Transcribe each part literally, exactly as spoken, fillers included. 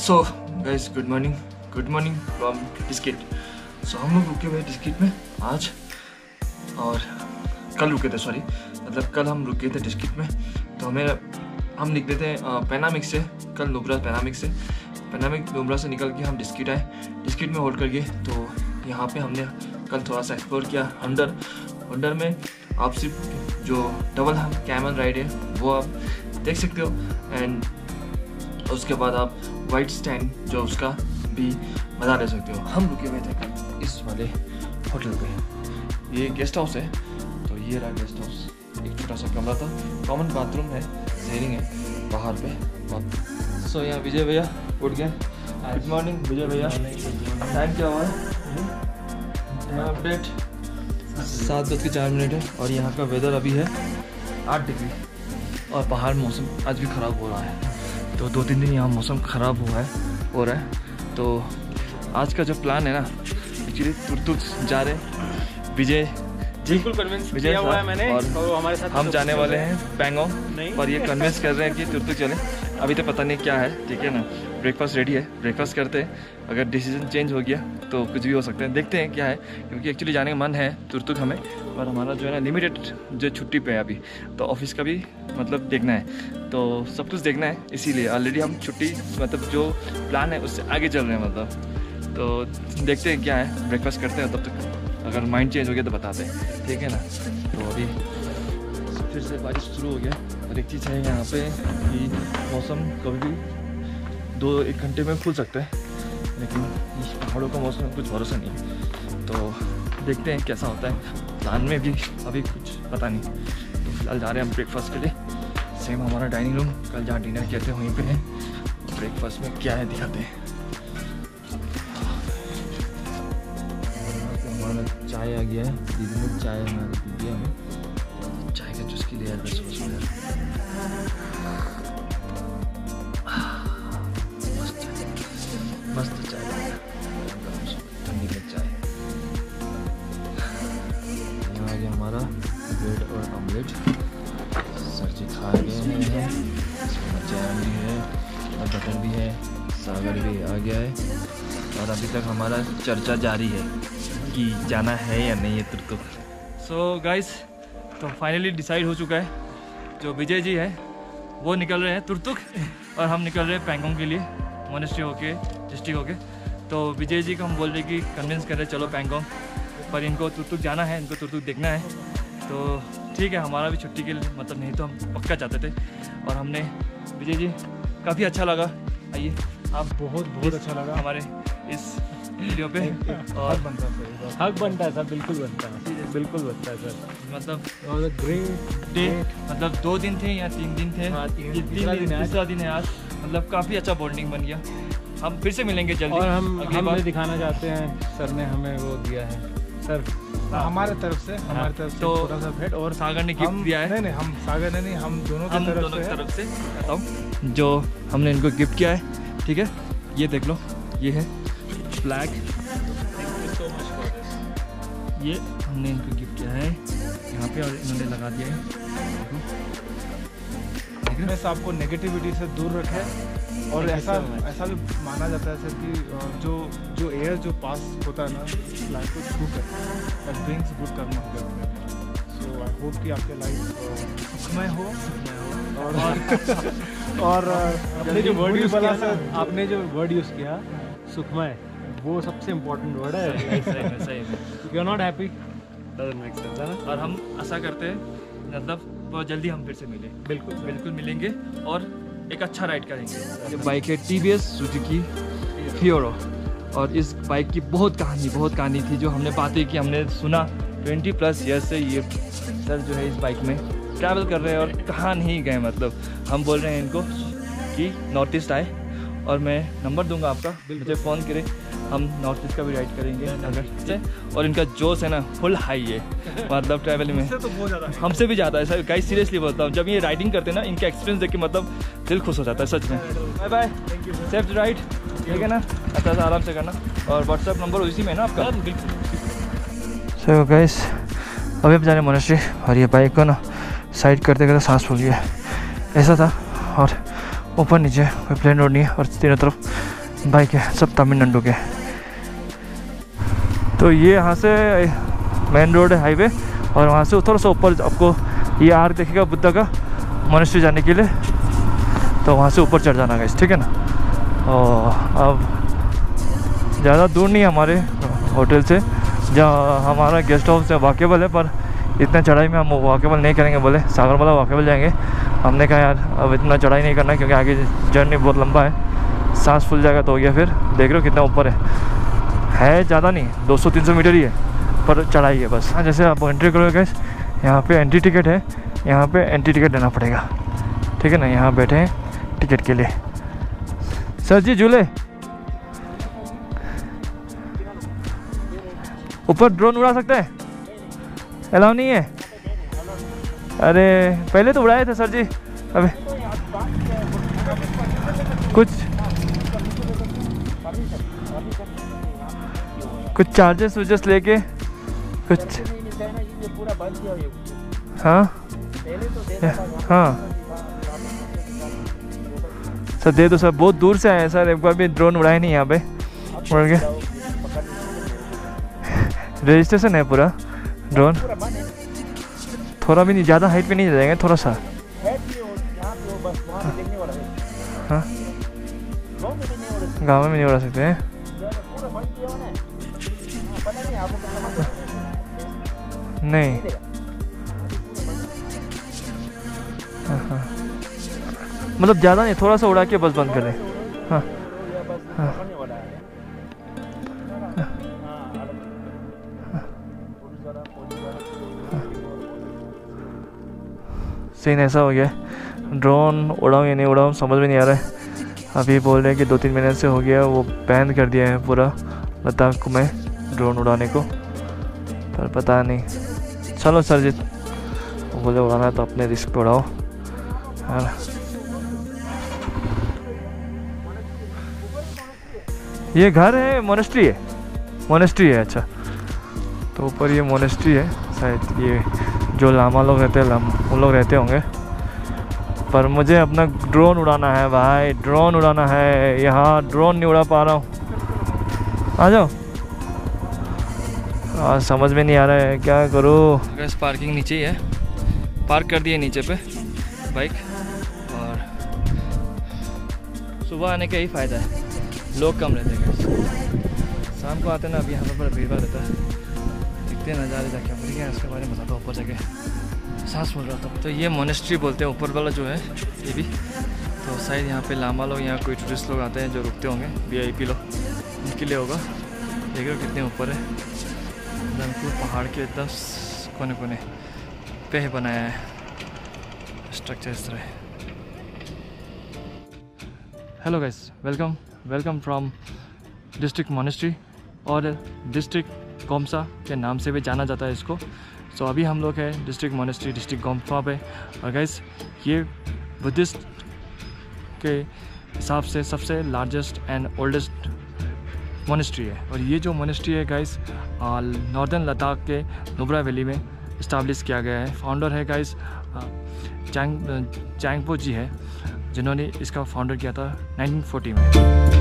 So guys good morning good morning from Diskit. So हम लोग रुके हुए डिस्किट में आज, और कल रुके थे, सॉरी मतलब कल हम रुके थे डिस्किट में। तो हमें हम निकले थे पैनामिक से, कल नुब्रा पैनामिक से पैनामिक नुब्रा से निकल के हम डिस्किट आए। डिस्किट में होल्ड कर गए। तो यहाँ पे हमने कल थोड़ा सा एक्सप्लोर किया। हंडर हंडर में आप सिर्फ जो डबल कैमल राइड है वो आप देख सकते हो, एंड उसके बाद आप वाइट स्टैंड जो उसका भी मज़ा ले सकते हो। हम रुके हुए थे कल इस वाले होटल पे। ये गेस्ट हाउस है, तो ये रहा गेस्ट हाउस। एक छोटा सा कमरा था, कॉमन बाथरूम है, शेयरिंग है बाहर पे। सो यहाँ विजय भैया उठ गए। गुड मॉर्निंग विजय भैया। टाइम क्या हुआ है? अपडेट सात बज के चार मिनट है और यहाँ का वेदर अभी है आठ डिग्री, और बाहर मौसम आज भी ख़राब हो रहा है। तो दो तीन दिन यहाँ मौसम ख़राब हुआ है हो रहा है। तो आज का जो प्लान है ना, एक्चुअली तुर्तुक जा रहे विजय जी, बिल्कुल कन्विंस विजय किया हुआ है मैंने, और, और हमारे साथ हम जाने वाले हैं पैंगोंग, और ये कन्विंस कर रहे हैं कि तुर्तुक चले। अभी तो पता नहीं क्या है, ठीक है ना। ब्रेकफास्ट रेडी है, ब्रेकफास्ट करते हैं। अगर डिसीजन चेंज हो गया तो कुछ भी हो सकता है, देखते हैं क्या है। क्योंकि एक्चुअली जाने का मन है तुर्तुक हमें, पर हमारा जो है ना लिमिटेड जो छुट्टी पे है अभी, तो ऑफिस का भी मतलब देखना है, तो सब कुछ देखना है। इसीलिए ऑलरेडी हम छुट्टी मतलब जो प्लान है उससे आगे चल रहे हैं मतलब। तो देखते हैं क्या है, ब्रेकफास्ट करते हैं, तब तक अगर माइंड चेंज हो गया तो बताते हैं, ठीक है ना। तो अभी फिर से बारिश शुरू हो गया। और एक चीज़ है यहाँ पे कि मौसम कभी भी दो एक घंटे में खुल सकता है, लेकिन इस पहाड़ों का मौसम में कुछ भरोसा नहीं है। तो देखते हैं कैसा होता है। प्लान में भी अभी कुछ पता नहीं। तो फिलहाल जा रहे हैं हम ब्रेकफास्ट के लिए। सेम हमारा डाइनिंग रूम कल जहाँ डिनर किए थे वहीं पे है। ब्रेकफास्ट में क्या है दिखाते हैं। हमारा चाय आ गया है, दीदी ने चाय हमारा दी दिया हमें। चाय का चुस्की लिया है बस बस मस्त चाय, ठंडी में चाय। यहाँ आ गया हमारा ब्रेड और ऑमलेट। सर जी खा गए हैं, जैम भी है और बटर भी है, सागर भी आ गया है। और अभी तक हमारा चर्चा जारी है कि जाना है या नहीं है तुर्तुक। सो गाइस, तो फाइनली डिसाइड हो चुका है। जो विजय जी है वो निकल रहे हैं तुर्तुक, और हम निकल रहे हैं पैंगोंग के लिए, मोनेस्ट्री होके डिस्ट्रिक्ट होके। तो विजय जी को हम बोल रहे कि कन्विंस कर रहे चलो पैंगोंग, पर इनको तुर्तुक जाना है, इनको तुर्तुक देखना है। तो ठीक है, हमारा भी छुट्टी के लिए मतलब नहीं तो हम पक्का चाहते थे। और हमने विजय जी काफ़ी अच्छा लगा। आइए आप। बहुत बहुत अच्छा लगा हमारे इस वीडियो पे। और बनता है हक बनता है सर, बिल्कुल बनता है, बिल्कुल बनता है सर। मतलब ग्रेट डे, मतलब दो दिन थे या तीन दिन थे, हाँ, तीन, तीन तीसरा दिन, दिन है तीसरा दिन है आज। मतलब काफ़ी अच्छा बॉन्डिंग बन गया। हम फिर से मिलेंगे जल्दी। और हम अगली हम बार दिखाना चाहते हैं, सर ने हमें वो दिया है सर, हमारे तरफ से हमारे तरफ से तो छोटा सा भेंट। और सागर ने गिफ्ट दिया है। नहीं नहीं हम सागर ने नहीं, हम दोनों की हम तरफ दोनों से की है। तरफ से कहता हूँ, जो हमने इनको गिफ्ट किया है, ठीक है। ये देख लो, ये है फ्लैग। ये हमने इनको गिफ्ट किया है यहाँ पे, और इन्होंने लगा दिया है। बस आपको नेगेटिविटी से दूर रखे। और ऐसा ऐसा भी माना जाता है सर कि जो जो एयर जो पास होता है ना लाइफ को छू कर, दैट ब्रिंग्स गुड कर्मा होगा। सो आई होप कि आपके लाइफ सुखमय हो। और और आपने जो वर्ड यूज़ किया सर, आपने जो वर्ड यूज़ किया सुखमय, वो सबसे इम्पोर्टेंट वर्ड है। सही में सही में you are not happy, doesn't make sense है ना। और हम आशा करते हैं मतलब बहुत जल्दी हम फिर से मिले। बिल्कुल बिल्कुल मिलेंगे और एक अच्छा राइड करेंगे। ये बाइक है T V S Suzuki Fiero, और इस बाइक की बहुत कहानी बहुत कहानी थी जो हमने बातें की, हमने सुना। ट्वेंटी प्लस ईयर से ये सर जो है इस बाइक में ट्रैवल कर रहे हैं और कहाँ नहीं गए। मतलब हम बोल रहे हैं इनको कि नॉर्थ ईस्ट आए, और मैं नंबर दूंगा आपका, मुझे फ़ोन करें, हम नॉर्थ ईस्ट का भी राइड करेंगे अगर से। और इनका जोश है ना फुल हाई है, मतलब ट्रैवल में तो बहुत ज़्यादा, हमसे भी ज़्यादा है सर। गाइस सीरियसली बोलता हूँ, जब ये राइडिंग करते हैं ना, इनका एक्सपीरियंस देख के मतलब दिल खुश हो जाता है सच में। बाय बाय, सेफ राइड, ठीक है ना। अच्छा सा आराम से करना, और व्हाट्सएप नंबर उसी में है ना आपका। बिल्कुल। सो गाइस, अभी हम जा रहे हैं मोनेस्ट्री, और ये बाइक को ना साइड करते करते सांस फूल गया, ऐसा था। और ऊपर नीचे कोई प्लेन रोड नहीं है, और तीनों तरफ बाइक है, सब तमिलनाडु के। तो ये यहाँ से मेन रोड है, हाईवे, और वहाँ से थोड़ा सा ऊपर आपको ये आर्क देखेगा बुद्धा का मोनेस्ट्री जाने के लिए, तो वहाँ से ऊपर चढ़ जाना गाइस, ठीक है ना। और अब ज़्यादा दूर नहीं है हमारे होटल से, जहाँ हमारा गेस्ट हाउस है वाकेबल है, पर इतना चढ़ाई में हम वाकेबल नहीं करेंगे, बोले सागरमाला वाकेबल जाएंगे। हमने कहा यार अब इतना चढ़ाई नहीं करना, क्योंकि आगे जर्नी बहुत लंबा है, सांस फूल जाएगा। तो हो गया, फिर देख रहे हो कितना ऊपर है है ज़्यादा नहीं, दो सौ तीन सौ मीटर ही है, पर चढ़ाई है बस। हाँ, जैसे आप एंट्री करोगे गाइस, यहाँ पे एंट्री टिकट है, यहाँ पे एंट्री टिकट लेना पड़ेगा, ठीक है ना। यहाँ बैठे हैं टिकट के लिए। सर जी झूले ऊपर ड्रोन उड़ा सकते हैं? अलाउ नहीं है? अरे पहले तो उड़ाए थे सर जी, अबे कुछ कुछ चार्जेस वुर्जेस लेके कुछ। हाँ हाँ सर दे दो सर, बहुत दूर से आए हैं सर, एक बार भी ड्रोन उड़ाए नहीं यहाँ पे। उड़ गया, रजिस्ट्रेशन है पूरा। ड्रोन थोड़ा भी नहीं, ज़्यादा हाइट पे नहीं जाएंगे, थोड़ा सा। हाँ गाँव में नहीं उड़ा सकते हैं? नहीं। हाँ मतलब ज़्यादा नहीं, थोड़ा सा उड़ा के बस बंद करें। हाँ हाँ सीन ऐसा हो गया, ड्रोन उड़ाऊँ या नहीं उड़ाऊँ समझ में नहीं आ रहा है। अभी बोल रहे हैं कि दो तीन महीने से हो गया, वो बैन कर दिया है पूरा लद्दाख में ड्रोन उड़ाने को, पर पता नहीं। चलो सर जी, वो बोले उड़ाना है तो अपने रिस्क पे उड़ाओ, है ना। ये घर है, मोनेस्ट्री है, मोनेस्ट्री है। अच्छा, तो ऊपर ये मोनेस्ट्री है शायद, ये जो लामा लोग रहते हैं वो लोग रहते होंगे। पर मुझे अपना ड्रोन उड़ाना है भाई, ड्रोन उड़ाना है। यहाँ ड्रोन नहीं उड़ा पा रहा हूँ। आ जाओ। आज समझ में नहीं आ रहा है क्या करूँ। गैस पार्किंग नीचे ही है, पार्क कर दिए नीचे पे बाइक। और सुबह आने का ही फ़ायदा है, लोग कम रहते हैं गैस। शाम को आते ना, अभी यहाँ पर भीड़ भाड़ रहता है। दिखते नज़ारे जाके हम गए, उसके बारे में बताता हूँ। ऊपर जाके सांस फूल रहा था। तो ये मोनेस्ट्री बोलते हैं ऊपर वाला जो है, ये भी। तो शायद यहाँ पे लामा लोग, यहाँ कोई टूरिस्ट लोग आते हैं जो रुकते होंगे, वीआईपी लोग, उनके लिए होगा। देख रहे हो कितने ऊपर है, एकदम पहाड़ के एकदम कोने कोने पे बनाया है स्ट्रक्चर इस तरह। Hello guys, welcome welcome from Diskit monastery, और डिस्ट्रिक्ट गोम्सा के नाम से भी जाना जाता है इसको। सो so, अभी हम लोग हैं डिस्ट्रिक्ट मोनेस्ट्री, डिस्ट्रिक्ट गोम्सा पे। और गाइस, ये बुद्धिस्ट के हिसाब से सबसे लार्जेस्ट एंड ओल्डेस्ट मोनेस्ट्री है। और ये जो मोनेस्ट्री है गाइस, नॉर्दर्न लद्दाख के नुब्रा वैली में इस्टेब्लिश किया गया है। फाउंडर है गाइस चैंग चैंगपो जी है, जिन्होंने इसका फाउंडर किया था नाइनटीन फोर्टी में।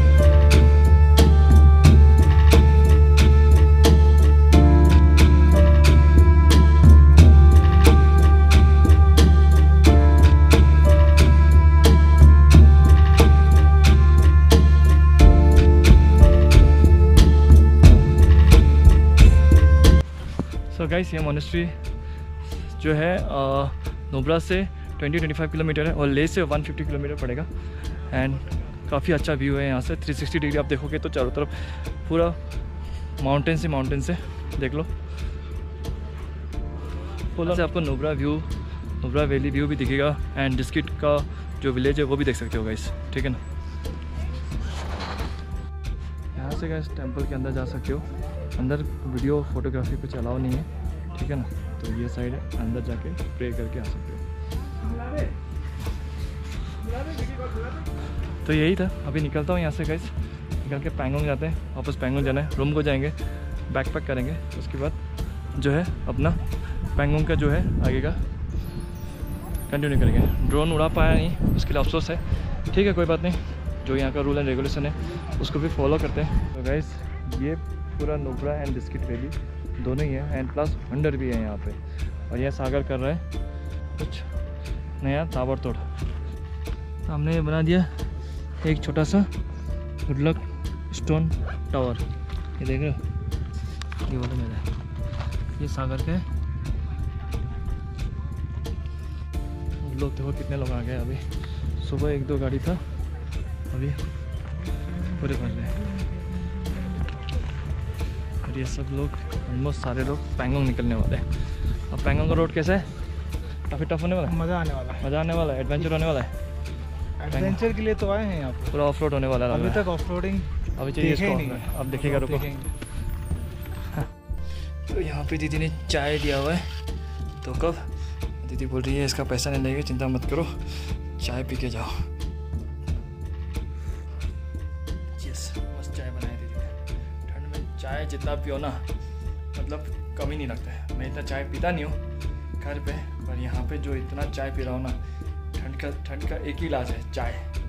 तो गाइस, ये मोनेस्ट्री जो है नुब्रा से ट्वेंटी ट्वेंटी फाइव किलोमीटर है, और ले से वन फिफ्टी किलोमीटर पड़ेगा। एंड काफ़ी अच्छा व्यू है यहाँ से, थ्री सिक्सटी डिग्री आप देखोगे तो चारों तरफ पूरा माउंटेन से माउंटेन से देख लो। पूरा से आपको Nubra view, Nubra valley view भी दिखेगा, एंड डिस्ट्रिक्ट का जो विलेज है वो भी देख सकते हो गाइस, ठीक है ना। यहाँ से गाइस टेंपल के अंदर जा सकते हो। अंदर वीडियो फोटोग्राफी कुछ अलाउ नहीं है, ठीक है ना। तो ये साइड है, अंदर जाके प्रे करके आ सकते हो। तो यही था, अभी निकलता हूँ यहाँ से गाइस। निकल के पैंगोंग जाते हैं, वापस पैंगोंग जाना है, रूम को जाएंगे, बैक पैक करेंगे, उसके बाद जो है अपना पैंगोंग का जो है आगे का कंटिन्यू करेंगे। ड्रोन उड़ा पाया नहीं, उसके लिए अफसोस है, ठीक है कोई बात नहीं, जो यहाँ का रूल एंड रेगुलेशन है उसको भी फॉलो करते हैं। तो गाइस ये पूरा नुब्रा एंड बिस्किट वैली दोनों ही है एंड प्लस वंडर भी है यहाँ पे। और यह सागर कर रहा है कुछ नया ताबड़तोड़। हमने ये बना दिया एक छोटा सा गुड लक स्टोन टावर, ये देख रहे हो, ये वाला मेरा, ये सागर का है। लोग देखो कितने लोग आ गए अभी, सुबह एक दो गाड़ी था, अभी पूरे भर रहे हैं। और ये सब लोग ऑलमोस्ट सारे लोग पैंगोंग निकलने वाले हैं। अब पैंगोंग का रोड कैसा है? काफ़ी टफ होने वाला है, मज़ा आने वाला है, मज़ा आने वाला है, एडवेंचर होने वाला है। एडवेंचर के लिए तो आए हैं यहाँ पे, पूरा ऑफ रोड होने वाला है। अभी तक ऑफ रोडिंग अभी चाहिए इसको, नहीं, अब देखिएगा, रुको। तो यहाँ पे दीदी ने चाय दिया हुआ है दो कप। दीदी बोल रही है इसका पैसा नहीं लगेगा, चिंता मत करो, चाय पी के जाओ। यस, मस्त चाय बनाई दीदी ने। ठंड में चाय जितना पियो ना, मतलब कमी नहीं लगता है। मैं इतना चाय पीता नहीं हूँ घर पे, पर यहाँ पे जो इतना चाय पी रहा हूँ ना, ठंड का ठंड का एक ही इलाज है, चाय।